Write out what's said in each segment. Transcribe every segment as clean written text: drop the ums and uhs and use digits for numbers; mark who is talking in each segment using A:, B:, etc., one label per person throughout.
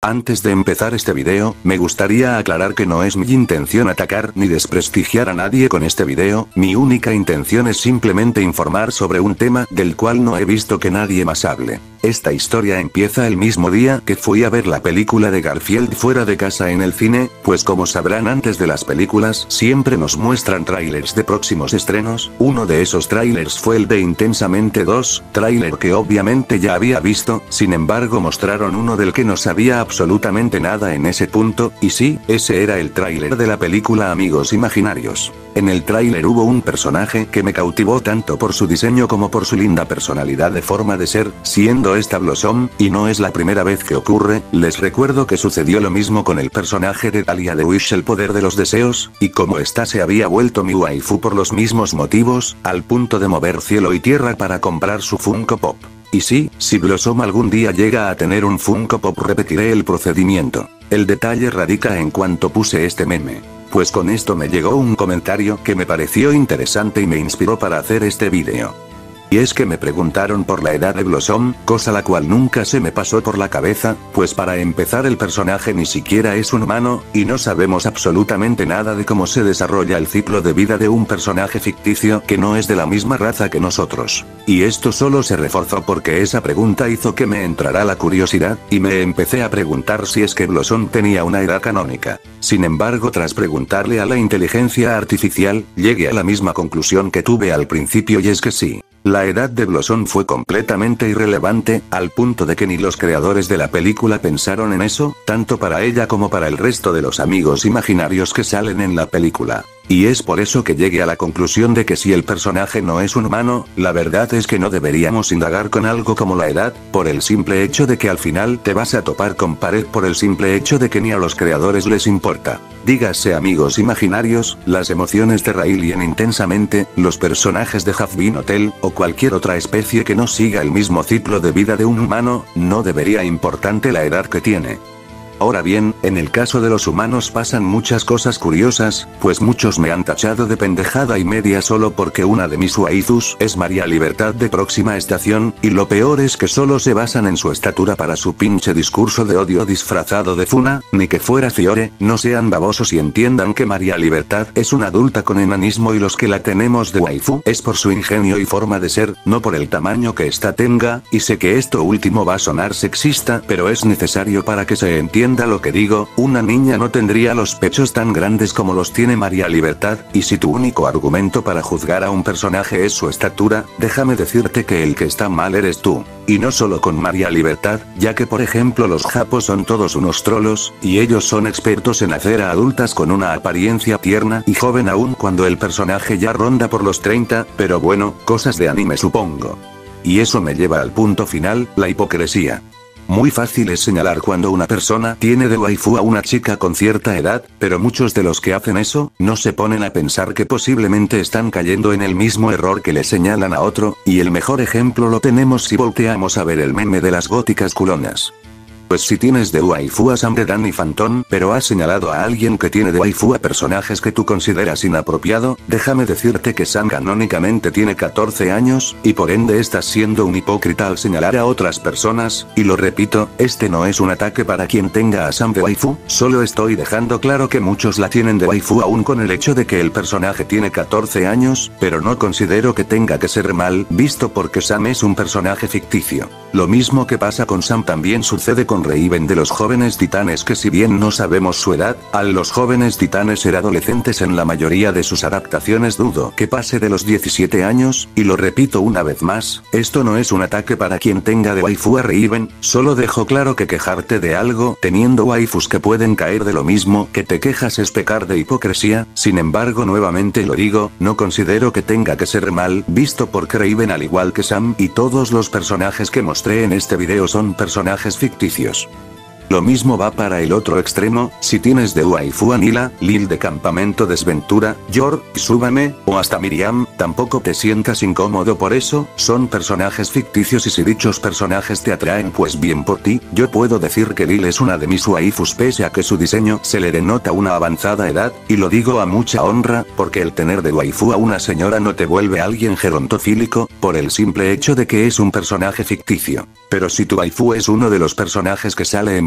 A: Antes de empezar este video, me gustaría aclarar que no es mi intención atacar ni desprestigiar a nadie con este video, mi única intención es simplemente informar sobre un tema del cual no he visto que nadie más hable. Esta historia empieza el mismo día que fui a ver la película de Garfield fuera de casa en el cine, pues como sabrán antes de las películas siempre nos muestran trailers de próximos estrenos, uno de esos trailers fue el de Intensamente 2, tráiler que obviamente ya había visto, sin embargo mostraron uno del que no sabía absolutamente nada en ese punto, y sí, ese era el tráiler de la película Amigos Imaginarios. En el tráiler hubo un personaje que me cautivó tanto por su diseño como por su linda personalidad de forma de ser, siendo esta Blossom, y no es la primera vez que ocurre, les recuerdo que sucedió lo mismo con el personaje de Dahlia de Wish el poder de los deseos, y como esta se había vuelto mi waifu por los mismos motivos, al punto de mover cielo y tierra para comprar su Funko Pop. Y sí, si Blossom algún día llega a tener un Funko Pop repetiré el procedimiento. El detalle radica en cuanto puse este meme. Pues con esto me llegó un comentario que me pareció interesante y me inspiró para hacer este vídeo. Y es que me preguntaron por la edad de Blossom, cosa la cual nunca se me pasó por la cabeza, pues para empezar el personaje ni siquiera es un humano, y no sabemos absolutamente nada de cómo se desarrolla el ciclo de vida de un personaje ficticio que no es de la misma raza que nosotros. Y esto solo se reforzó porque esa pregunta hizo que me entrara la curiosidad, y me empecé a preguntar si es que Blossom tenía una edad canónica. Sin embargo, tras preguntarle a la inteligencia artificial, llegué a la misma conclusión que tuve al principio y es que sí. La edad de Blossom fue completamente irrelevante, al punto de que ni los creadores de la película pensaron en eso, tanto para ella como para el resto de los amigos imaginarios que salen en la película. Y es por eso que llegué a la conclusión de que si el personaje no es un humano, la verdad es que no deberíamos indagar con algo como la edad, por el simple hecho de que al final te vas a topar con pared por el simple hecho de que ni a los creadores les importa. Dígase amigos imaginarios, las emociones de Raylien Intensamente, los personajes de Hazbin Hotel, o cualquier otra especie que no siga el mismo ciclo de vida de un humano, no debería importarte la edad que tiene. Ahora bien, en el caso de los humanos pasan muchas cosas curiosas, pues muchos me han tachado de pendejada y media solo porque una de mis waifus es María Libertad de Próxima Estación, y lo peor es que solo se basan en su estatura para su pinche discurso de odio disfrazado de funa, ni que fuera Fiore, no sean babosos y entiendan que María Libertad es una adulta con enanismo y los que la tenemos de waifu es por su ingenio y forma de ser, no por el tamaño que ésta tenga, y sé que esto último va a sonar sexista, pero es necesario para que se entienda lo que digo, una niña no tendría los pechos tan grandes como los tiene María Libertad, y si tu único argumento para juzgar a un personaje es su estatura, déjame decirte que el que está mal eres tú. Y no solo con María Libertad, ya que por ejemplo los japos son todos unos trolos, y ellos son expertos en hacer a adultas con una apariencia tierna y joven aún cuando el personaje ya ronda por los 30, pero bueno, cosas de anime supongo. Y eso me lleva al punto final, la hipocresía. Muy fácil es señalar cuando una persona tiene de waifu a una chica con cierta edad, pero muchos de los que hacen eso, no se ponen a pensar que posiblemente están cayendo en el mismo error que le señalan a otro, y el mejor ejemplo lo tenemos si volteamos a ver el meme de las góticas culonas. Pues si tienes de waifu a Sam de Danny Phantom, pero has señalado a alguien que tiene de waifu a personajes que tú consideras inapropiado, déjame decirte que Sam canónicamente tiene 14 años, y por ende estás siendo un hipócrita al señalar a otras personas, y lo repito, este no es un ataque para quien tenga a Sam de waifu, solo estoy dejando claro que muchos la tienen de waifu aún con el hecho de que el personaje tiene 14 años, pero no considero que tenga que ser mal visto porque Sam es un personaje ficticio. Lo mismo que pasa con Sam también sucede con Raven de los Jóvenes Titanes, que si bien no sabemos su edad, al los Jóvenes Titanes ser adolescentes en la mayoría de sus adaptaciones dudo que pase de los 17 años, y lo repito una vez más, esto no es un ataque para quien tenga de waifu a Raven, solo dejo claro que quejarte de algo teniendo waifus que pueden caer de lo mismo que te quejas es pecar de hipocresía, sin embargo nuevamente lo digo, no considero que tenga que ser mal visto porque Raven al igual que Sam y todos los personajes que mostré en este video son personajes ficticios. Lo mismo va para el otro extremo, si tienes de waifu a Nila, Lil de Campamento Desventura, Yor, Tsubame, o hasta Miriam, tampoco te sientas incómodo por eso, son personajes ficticios y si dichos personajes te atraen pues bien por ti, yo puedo decir que Lil es una de mis waifus pese a que su diseño se le denota una avanzada edad, y lo digo a mucha honra, porque el tener de waifu a una señora no te vuelve alguien gerontofílico, por el simple hecho de que es un personaje ficticio. Pero si tu waifu es uno de los personajes que sale en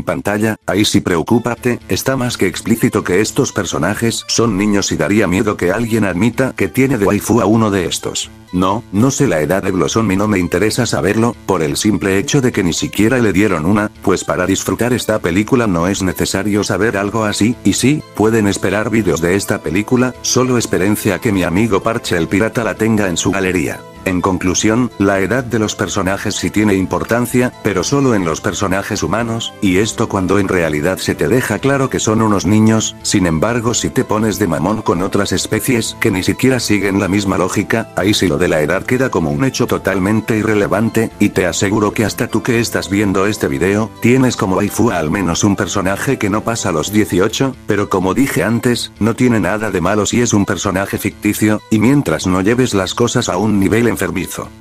A: pantalla, ahí sí preocúpate, está más que explícito que estos personajes son niños y daría miedo que alguien admita que tiene de waifu a uno de estos. No sé la edad de Blossom y no me interesa saberlo, por el simple hecho de que ni siquiera le dieron una, pues para disfrutar esta película no es necesario saber algo así, y sí, pueden esperar vídeos de esta película, solo espérense a que mi amigo Parche el Pirata la tenga en su galería. En conclusión, la edad de los personajes sí tiene importancia, pero solo en los personajes humanos, y esto cuando en realidad se te deja claro que son unos niños. Sin embargo, si te pones de mamón con otras especies que ni siquiera siguen la misma lógica, ahí sí lo de la edad queda como un hecho totalmente irrelevante, y te aseguro que hasta tú que estás viendo este video, tienes como waifu a al menos un personaje que no pasa los 18, pero como dije antes, no tiene nada de malo si es un personaje ficticio, y mientras no lleves las cosas a un nivel enfermizo.